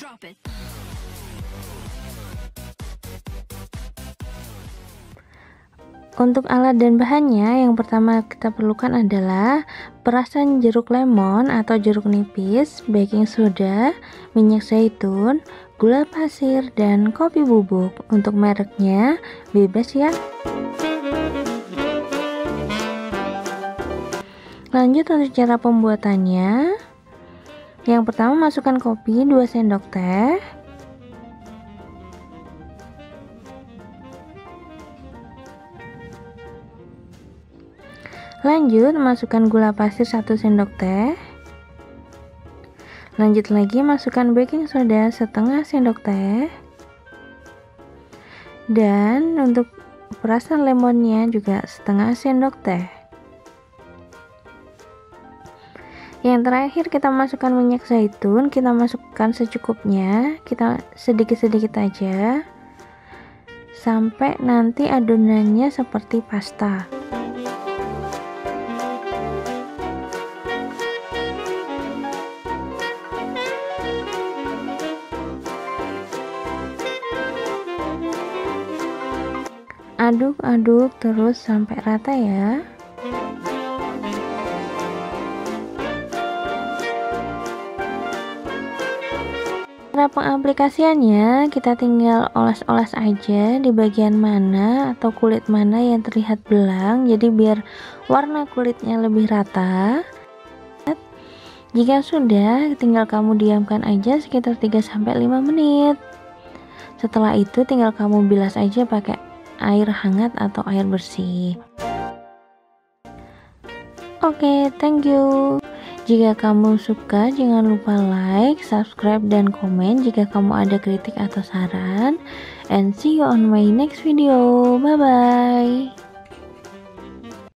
Untuk alat dan bahannya, yang pertama kita perlukan adalah perasan jeruk lemon atau jeruk nipis, baking soda, minyak zaitun, gula pasir, dan kopi bubuk. Untuk mereknya bebas ya. Lanjut untuk cara pembuatannya. Yang pertama masukkan kopi 2 sendok teh. Lanjut masukkan gula pasir 1 sendok teh. Lanjut lagi masukkan baking soda setengah sendok teh. Dan untuk perasan lemonnya juga setengah sendok teh. Yang terakhir kita masukkan minyak zaitun, kita masukkan secukupnya, kita sedikit-sedikit aja sampai nanti adonannya seperti pasta. Aduk-aduk terus sampai rata ya. Cara pengaplikasiannya kita tinggal oles-oles aja di bagian mana atau kulit mana yang terlihat belang, jadi biar warna kulitnya lebih rata. Jika sudah, tinggal kamu diamkan aja sekitar 3-5 menit. Setelah itu tinggal kamu bilas aja pakai air hangat atau air bersih. Oke, thank you. Jika kamu suka, jangan lupa like, subscribe, dan komen jika kamu ada kritik atau saran. And see you on my next video. Bye bye.